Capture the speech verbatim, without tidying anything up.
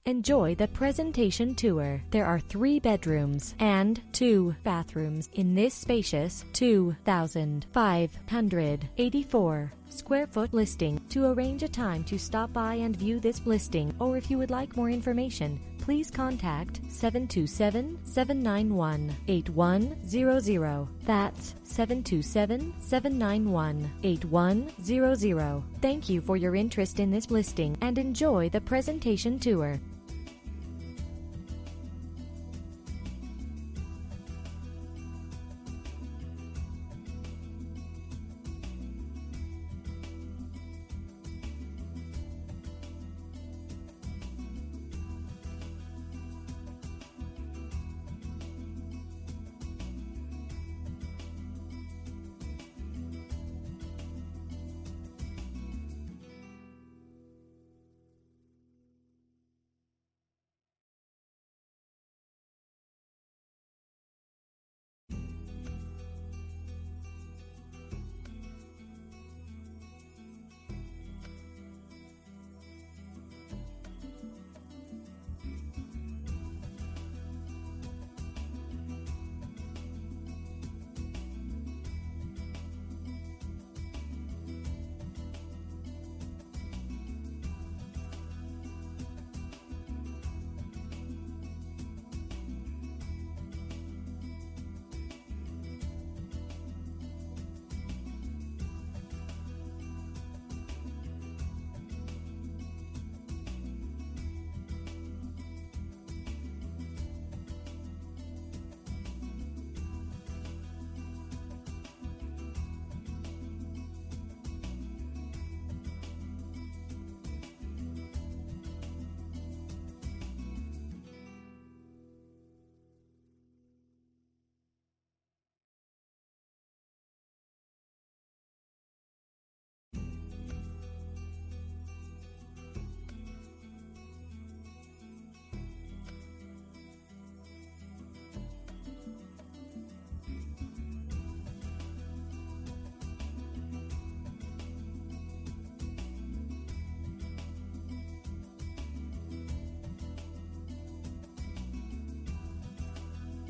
Enjoy the presentation tour. There are three bedrooms and two bathrooms in this spacious two thousand five hundred eighty-four square foot listing. To arrange a time to stop by and view this listing, or if you would like more information, please contact seven two seven, seven nine one, eight one zero zero. That's seven two seven, seven nine one, eight one zero zero. Thank you for your interest in this listing and enjoy the presentation tour.